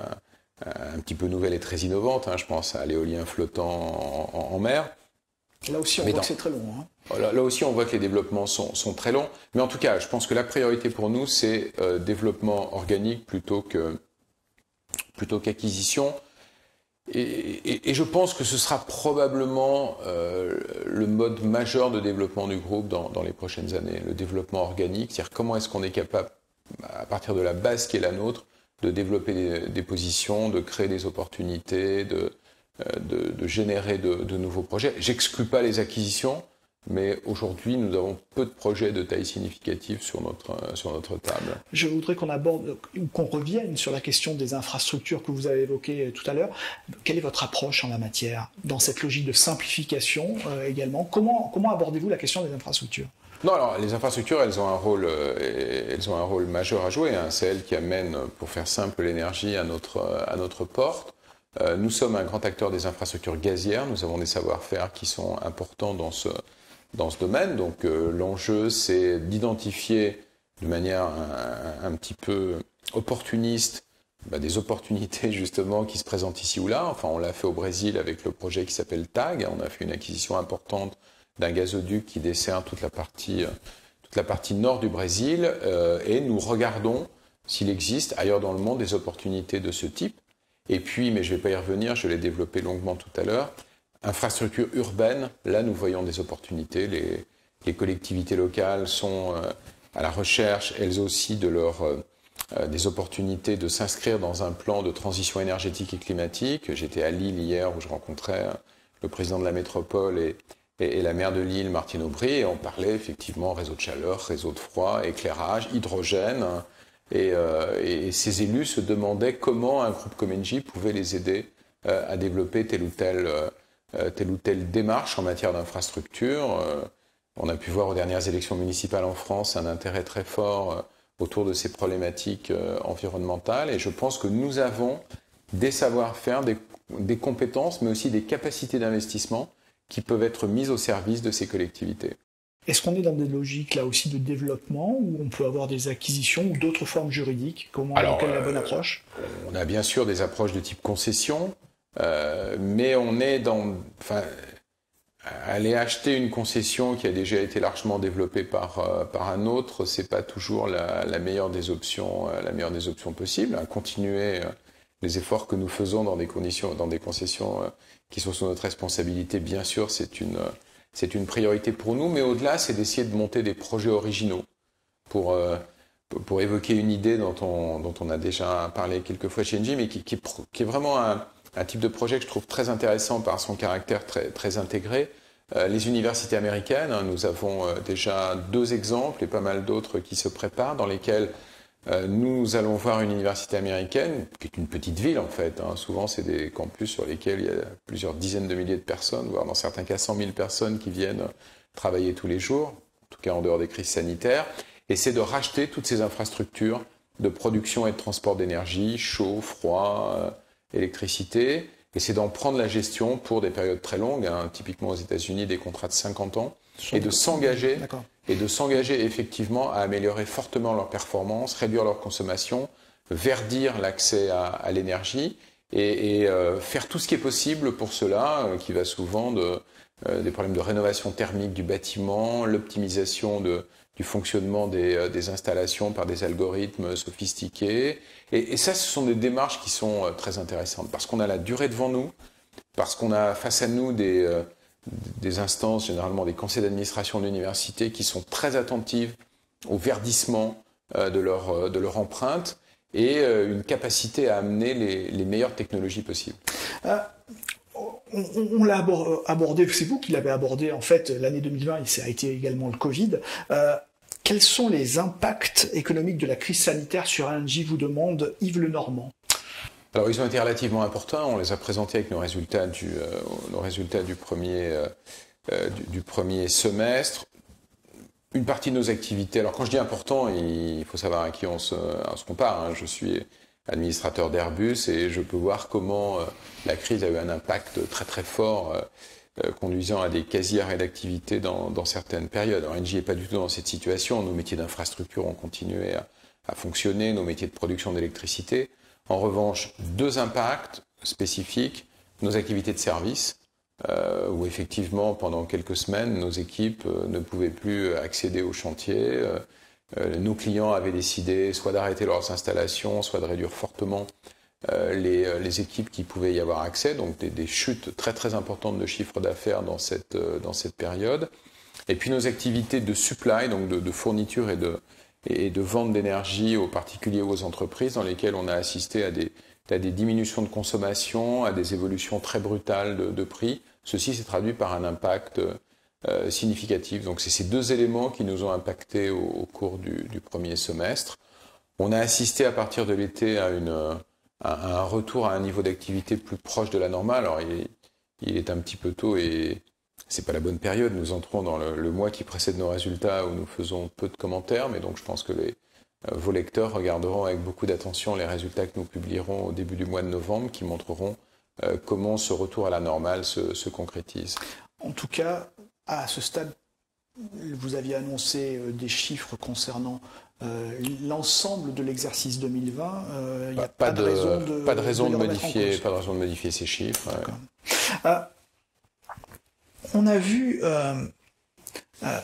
Speaker 2: un, un petit peu nouvelles et très innovantes. Hein. Je pense à l'éolien flottant en, en, en mer.
Speaker 1: Là aussi, on mais voit dans, que c'est très long. Hein.
Speaker 2: Là, là aussi, on voit que les développements sont, sont très longs. Mais en tout cas, je pense que la priorité pour nous, c'est euh, développement organique plutôt que plutôt qu'acquisition. Et, et, et je pense que ce sera probablement euh, le mode majeur de développement du groupe dans, dans les prochaines années, le développement organique, c'est-à-dire comment est-ce qu'on est capable, à partir de la base qui est la nôtre, de développer des, des positions, de créer des opportunités, de, de, de générer de, de nouveaux projets. J'exclus pas les acquisitions, mais aujourd'hui, nous avons peu de projets de taille significative sur notre, sur notre table.
Speaker 1: Je voudrais qu'on aborde, ou qu'on revienne sur la question des infrastructures que vous avez évoquées tout à l'heure. Quelle est votre approche en la matière, dans cette logique de simplification euh, également ? Comment, comment abordez-vous la question des infrastructures ?
Speaker 2: Non, alors les infrastructures, elles ont un rôle, euh, elles ont un rôle majeur à jouer. Hein. C'est elles qui amènent, pour faire simple, l'énergie à notre, à notre porte. Euh, nous sommes un grand acteur des infrastructures gazières. Nous avons des savoir-faire qui sont importants dans ce dans ce domaine. Donc euh, l'enjeu, c'est d'identifier de manière un, un, un petit peu opportuniste bah, des opportunités justement qui se présentent ici ou là. Enfin, on l'a fait au Brésil avec le projet qui s'appelle T A G. On a fait une acquisition importante d'un gazoduc qui dessert toute la partie, toute la partie nord du Brésil, euh, et nous regardons s'il existe ailleurs dans le monde des opportunités de ce type. Et puis, mais je ne vais pas y revenir, je l'ai développé longuement tout à l'heure, infrastructures urbaines, là nous voyons des opportunités. Les, les collectivités locales sont euh, à la recherche, elles aussi, de leur, euh, des opportunités de s'inscrire dans un plan de transition énergétique et climatique. J'étais à Lille hier où je rencontrais le président de la métropole et, et, et la maire de Lille, Martine Aubry, et on parlait effectivement réseau de chaleur, réseau de froid, éclairage, hydrogène. Et, euh, et ces élus se demandaient comment un groupe comme Engie pouvait les aider euh, à développer telle ou telle, euh, telle ou telle démarche en matière d'infrastructure. Euh, on a pu voir aux dernières élections municipales en France un intérêt très fort euh, autour de ces problématiques euh, environnementales. Et je pense que nous avons des savoir-faire, des, des compétences, mais aussi des capacités d'investissement qui peuvent être mises au service de ces collectivités.
Speaker 1: Est-ce qu'on est dans des logiques là aussi de développement où on peut avoir des acquisitions ou d'autres formes juridiques? Comment Alors, quelle est la bonne approche?
Speaker 2: On a bien sûr des approches de type concession, euh, mais on est dans, enfin, aller acheter une concession qui a déjà été largement développée par euh, par un autre, c'est pas toujours la, la meilleure des options, euh, la meilleure des options possibles. À continuer euh, les efforts que nous faisons dans des conditions, dans des concessions euh, qui sont sous notre responsabilité, bien sûr, c'est une euh, C'est une priorité pour nous, mais au-delà, c'est d'essayer de monter des projets originaux pour, euh, pour évoquer une idée dont on, dont on a déjà parlé quelques fois chez Engie, mais qui, qui, est, qui est vraiment un, un type de projet que je trouve très intéressant par son caractère très, très intégré. Euh, les universités américaines, hein, nous avons euh, déjà deux exemples et pas mal d'autres qui se préparent, dans lesquels Euh, nous allons voir une université américaine, qui est une petite ville en fait. Hein. Souvent, c'est des campus sur lesquels il y a plusieurs dizaines de milliers de personnes, voire dans certains cas cent mille personnes qui viennent travailler tous les jours, en tout cas en dehors des crises sanitaires. Et c'est de racheter toutes ces infrastructures de production et de transport d'énergie, chaud, froid, euh, électricité. Et c'est d'en prendre la gestion pour des périodes très longues, hein, typiquement aux États-Unis, des contrats de cinquante ans, et de s'engager. D'accord. et de s'engager effectivement à améliorer fortement leur performance, réduire leur consommation, verdir l'accès à, à l'énergie et, et euh, faire tout ce qui est possible pour cela, euh, qui va souvent de, euh, des problèmes de rénovation thermique du bâtiment, l'optimisation de, du fonctionnement des, euh, des installations par des algorithmes sophistiqués. Et, et ça, ce sont des démarches qui sont euh, très intéressantes, parce qu'on a la durée devant nous, parce qu'on a face à nous des... Euh, des instances, généralement des conseils d'administration d'université, qui sont très attentives au verdissement euh, de, leur, euh, de leur empreinte et euh, une capacité à amener les, les meilleures technologies possibles.
Speaker 1: Euh, on on l'a abordé, c'est vous qui l'avez abordé, en fait, l'année deux mille vingt, et ça a été également le Covid. Euh, quels sont les impacts économiques de la crise sanitaire sur Engie, vous demande Yves Lenormand?
Speaker 2: Alors, ils ont été relativement importants. On les a présentés avec nos résultats du, euh, nos résultats du premier, euh, euh, du, du premier semestre. Une partie de nos activités. Alors, quand je dis important, il faut savoir à qui on se, on se compare. Hein. Je suis administrateur d'Airbus et je peux voir comment euh, la crise a eu un impact très très fort, euh, euh, conduisant à des quasi-arrêts d'activité dans, dans certaines périodes. Alors, Engie n'est pas du tout dans cette situation. Nos métiers d'infrastructure ont continué à, à fonctionner, nos métiers de production d'électricité. En revanche, deux impacts spécifiques, nos activités de service, euh, où effectivement, pendant quelques semaines, nos équipes euh, ne pouvaient plus accéder au chantier. Euh, euh, nos clients avaient décidé soit d'arrêter leurs installations, soit de réduire fortement euh, les, les équipes qui pouvaient y avoir accès, donc des, des chutes très très importantes de chiffre d'affaires dans cette, euh, dans cette période. Et puis nos activités de supply, donc de, de fourniture et de et de vente d'énergie aux particuliers ou aux entreprises, dans lesquelles on a assisté à des, à des diminutions de consommation, à des évolutions très brutales de, de prix. Ceci s'est traduit par un impact euh, significatif. Donc c'est ces deux éléments qui nous ont impactés au, au cours du, du premier semestre. On a assisté à partir de l'été à, une, à un retour à un niveau d'activité plus proche de la normale. Alors il est, il est un petit peu tôt et c'est pas la bonne période. Nous entrons dans le, le mois qui précède nos résultats où nous faisons peu de commentaires, mais donc je pense que les, euh, vos lecteurs regarderont avec beaucoup d'attention les résultats que nous publierons au début du mois de novembre, qui montreront euh, comment ce retour à la normale se, se concrétise.
Speaker 1: En tout cas, à ce stade, vous aviez annoncé euh, des chiffres concernant euh, l'ensemble de l'exercice deux mille vingt. Il n'y a pas, pas de raison de,
Speaker 2: pas de, raison de, de modifier, pas de raison de modifier ces chiffres.
Speaker 1: Ouais. Euh, On a vu euh, Euh,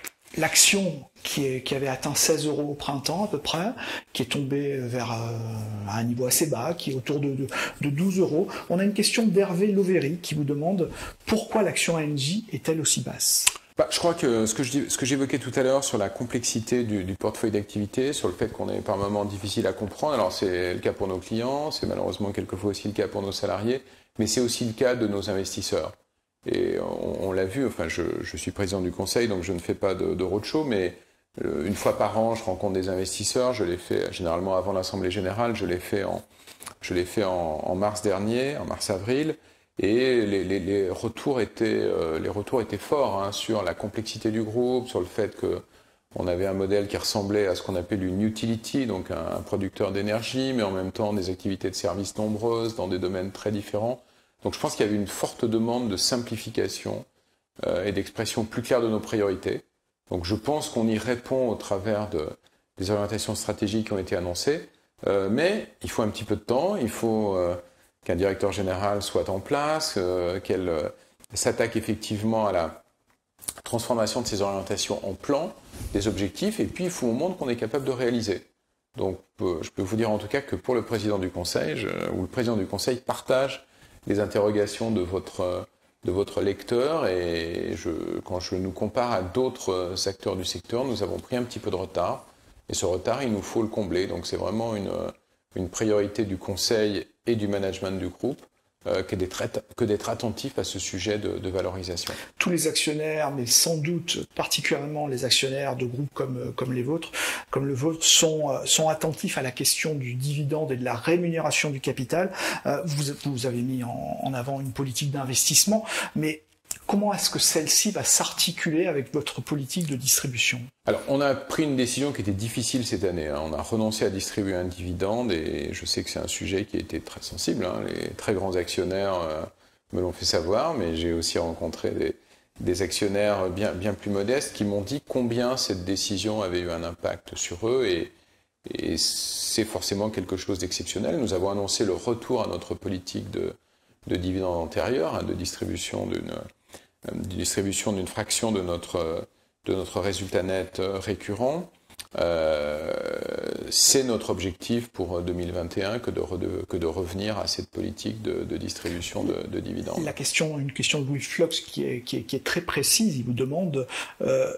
Speaker 1: L'action qui, est, qui avait atteint seize euros au printemps à peu près, qui est tombée vers euh, un niveau assez bas, qui est autour de, de, de douze euros. On a une question d'Hervé Loveri qui vous demande pourquoi l'action Engie est-elle aussi basse?
Speaker 2: Bah, je crois que ce que, je, ce que j'évoquais tout à l'heure sur la complexité du, du portefeuille d'activité, sur le fait qu'on est par moments difficile à comprendre, alors c'est le cas pour nos clients, c'est malheureusement quelquefois aussi le cas pour nos salariés, mais c'est aussi le cas de nos investisseurs. Et on, on l'a vu, enfin je, je suis président du conseil, donc je ne fais pas de, de roadshow, mais euh, une fois par an, je rencontre des investisseurs, je l'ai fait généralement avant l'Assemblée Générale, je l'ai fait en, je l'ai fait en, en mars dernier, en mars-avril, et les, les, les, retours étaient, euh, les retours étaient forts hein, sur la complexité du groupe, sur le fait qu'on avait un modèle qui ressemblait à ce qu'on appelle une utility, donc un, un producteur d'énergie, mais en même temps des activités de services nombreuses dans des domaines très différents. Donc je pense qu'il y avait une forte demande de simplification euh, et d'expression plus claire de nos priorités. Donc je pense qu'on y répond au travers de, des orientations stratégiques qui ont été annoncées, euh, mais il faut un petit peu de temps, il faut euh, qu'un directeur général soit en place, euh, qu'elle euh, s'attaque effectivement à la transformation de ces orientations en plan, des objectifs, et puis il faut au monde qu'on est capable de réaliser. Donc euh, je peux vous dire en tout cas que pour le président du conseil, je, ou le président du conseil partage les interrogations de votre, de votre lecteur et je, quand je nous compare à d'autres acteurs du secteur, nous avons pris un petit peu de retard et ce retard, il nous faut le combler. Donc c'est vraiment une, une priorité du conseil et du management du groupe euh, que d'être, que d'être attentif à ce sujet de, de valorisation.
Speaker 1: Tous les actionnaires, mais sans doute particulièrement les actionnaires de groupes comme, comme les vôtres, comme le vôtre, sont, sont attentifs à la question du dividende et de la rémunération du capital. Euh, vous, vous avez mis en, en avant une politique d'investissement, mais comment est-ce que celle-ci va s'articuler avec votre politique de distribution?
Speaker 2: Alors, on a pris une décision qui était difficile cette année. Hein. On a renoncé à distribuer un dividende et je sais que c'est un sujet qui a été très sensible. Hein. Les très grands actionnaires euh, me l'ont fait savoir, mais j'ai aussi rencontré des, des actionnaires bien, bien plus modestes qui m'ont dit combien cette décision avait eu un impact sur eux et, et c'est forcément quelque chose d'exceptionnel. Nous avons annoncé le retour à notre politique de, de dividende antérieure, hein, de distribution d'une de distribution d'une fraction de notre, de notre résultat net récurrent. Euh, c'est notre objectif pour deux mille vingt et un que de, de, que de revenir à cette politique de, de distribution de, de dividendes.
Speaker 1: La question, une question de Louis Flox qui est, qui est, qui est très précise, il vous demande euh,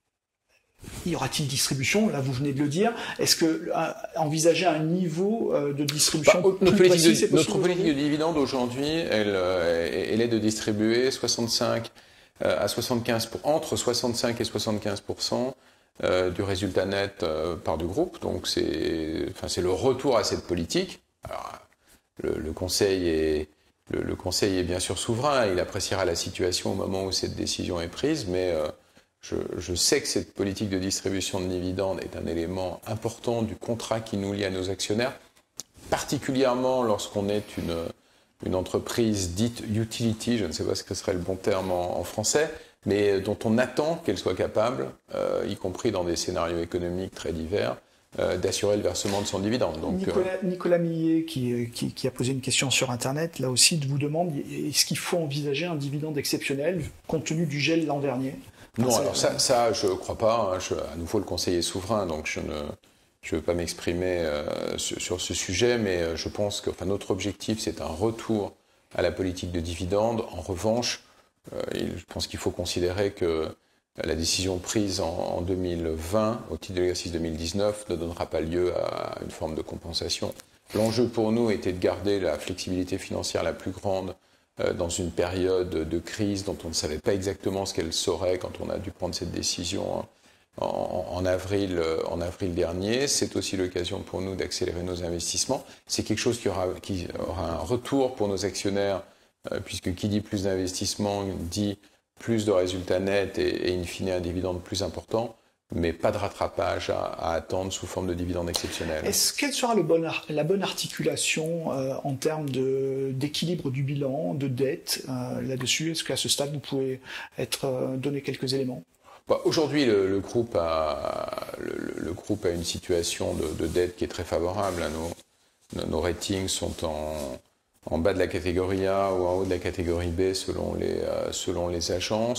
Speaker 1: y aura-t-il distribution? Là, vous venez de le dire. Est-ce que euh, envisager un niveau euh, de distribution
Speaker 2: bah,
Speaker 1: plus
Speaker 2: notre
Speaker 1: précis,
Speaker 2: politique de,
Speaker 1: c'est possible?
Speaker 2: Notre politique de dividende aujourd'hui, elle, elle est de distribuer soixante-cinq à soixante-quinze pour, entre soixante-cinq et soixante-quinze pour cent euh, du résultat net euh, par du groupe. Donc c'est, enfin, c'est le retour à cette politique. Alors, le, le conseil est le, le conseil est bien sûr souverain. Il appréciera la situation au moment où cette décision est prise, mais euh, Je, je sais que cette politique de distribution de dividendes est un élément important du contrat qui nous lie à nos actionnaires, particulièrement lorsqu'on est une, une entreprise dite utility, je ne sais pas ce que serait le bon terme en, en français, mais dont on attend qu'elle soit capable, euh, y compris dans des scénarios économiques très divers, euh, d'assurer le versement de son dividende. Donc,
Speaker 1: Nicolas,
Speaker 2: euh...
Speaker 1: Nicolas Millet, qui, qui, qui a posé une question sur Internet, là aussi, vous demande, est-ce qu'il faut envisager un dividende exceptionnel compte tenu du gel l'an dernier?
Speaker 2: Non, alors ça, ça je ne crois pas. Je, à nouveau, le conseil est souverain, donc je ne je veux pas m'exprimer euh, sur, sur ce sujet, mais je pense que enfin, notre objectif, c'est un retour à la politique de dividende. En revanche, euh, je pense qu'il faut considérer que la décision prise en, en deux mille vingt, au titre de l'exercice deux mille dix-neuf, ne donnera pas lieu à une forme de compensation. L'enjeu pour nous était de garder la flexibilité financière la plus grande dans une période de crise dont on ne savait pas exactement ce qu'elle serait quand on a dû prendre cette décision en, en, avril, en avril dernier. C'est aussi l'occasion pour nous d'accélérer nos investissements. C'est quelque chose qui aura, qui aura un retour pour nos actionnaires, puisque qui dit plus d'investissement dit plus de résultats nets et, et in fine un dividende plus important, mais pas de rattrapage à, à attendre sous forme de dividende exceptionnel.
Speaker 1: Est-ce quelle sera le bon, la bonne articulation euh, en termes de, d'équilibre du bilan, de dette euh, là-dessus? Est-ce qu'à ce stade, vous pouvez être, euh, donner quelques éléments?
Speaker 2: Bah, aujourd'hui, le, le, groupe a, le, le groupe a une situation de, de dette qui est très favorable. Nos, nos ratings sont en, en bas de la catégorie A ou en haut de la catégorie B selon les, euh, selon les agences.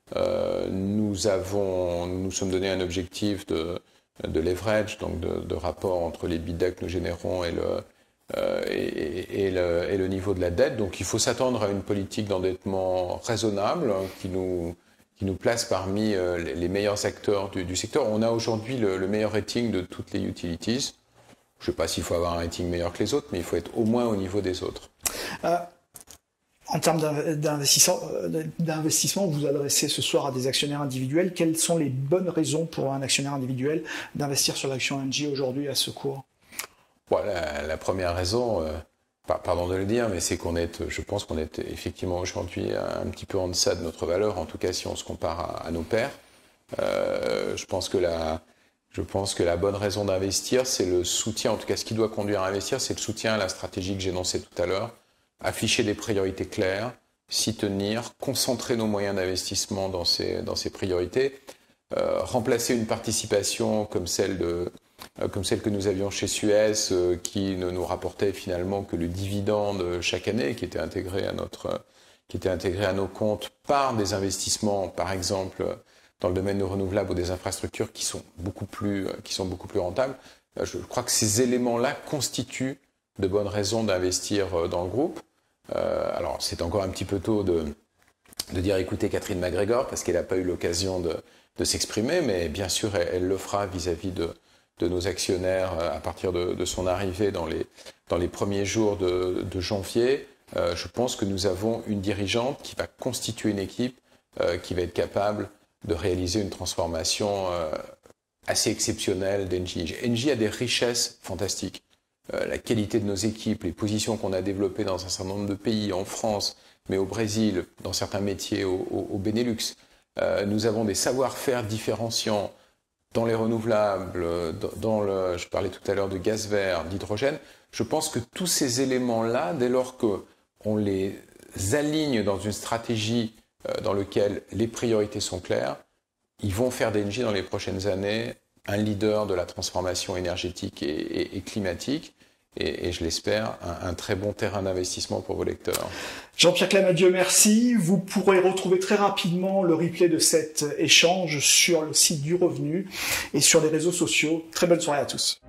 Speaker 2: Euh, nous avons, nous nous sommes donné un objectif de, de leverage, donc de, de rapport entre les bidas que nous générons et le, euh, et, et, le, et le niveau de la dette. Donc il faut s'attendre à une politique d'endettement raisonnable hein, qui nous qui nous place parmi euh, les, les meilleurs acteurs du, du secteur. On a aujourd'hui le, le meilleur rating de toutes les utilities. Je ne sais pas s'il faut avoir un rating meilleur que les autres, mais il faut être au moins au niveau des autres.
Speaker 1: Euh, en termes d'investissement, d'investissement, vous vous adressez ce soir à des actionnaires individuels. Quelles sont les bonnes raisons pour un actionnaire individuel d'investir sur l'action Engie aujourd'hui à ce cours?
Speaker 2: Bon, la, la première raison, euh, pardon de le dire, mais c'est qu'on est, je pense qu'on est effectivement aujourd'hui un petit peu en deçà de notre valeur, en tout cas si on se compare à, à nos pairs. Euh, je pense que la, je pense que la bonne raison d'investir, c'est le soutien, en tout cas ce qui doit conduire à investir, c'est le soutien à la stratégie que j'énonçais tout à l'heure, afficher des priorités claires, s'y tenir, concentrer nos moyens d'investissement dans ces, dans ces priorités, euh, remplacer une participation comme celle de comme celle que nous avions chez Suez, euh, qui ne nous rapportait finalement que le dividende chaque année, qui était intégré à notre, qui était intégré à nos comptes par des investissements, par exemple, dans le domaine renouvelable ou des infrastructures qui sont beaucoup plus, qui sont beaucoup plus rentables. Je crois que ces éléments-là constituent de bonnes raisons d'investir dans le groupe. Euh, alors, c'est encore un petit peu tôt de, de dire écoutez Catherine MacGregor, parce qu'elle n'a pas eu l'occasion de, de s'exprimer, mais bien sûr, elle, elle le fera vis-à-vis de de nos actionnaires à partir de, de son arrivée dans les, dans les premiers jours de, de janvier. Euh, je pense que nous avons une dirigeante qui va constituer une équipe euh, qui va être capable de réaliser une transformation euh, assez exceptionnelle d'Engie. Engie a des richesses fantastiques. Euh, la qualité de nos équipes, les positions qu'on a développées dans un certain nombre de pays, en France, mais au Brésil, dans certains métiers au, au, au Benelux. Euh, nous avons des savoir-faire différenciants dans les renouvelables, dans le, je parlais tout à l'heure de gaz vert, d'hydrogène. Je pense que tous ces éléments-là, dès lors qu'on les aligne dans une stratégie dans laquelle les priorités sont claires, ils vont faire d'Engie dans les prochaines années un leader de la transformation énergétique et, et, et climatique. Et, et je l'espère, un, un très bon terrain d'investissement pour vos lecteurs.
Speaker 1: Jean-Pierre Clamadieu, merci. Vous pourrez retrouver très rapidement le replay de cet échange sur le site du Revenu et sur les réseaux sociaux. Très bonne soirée à tous.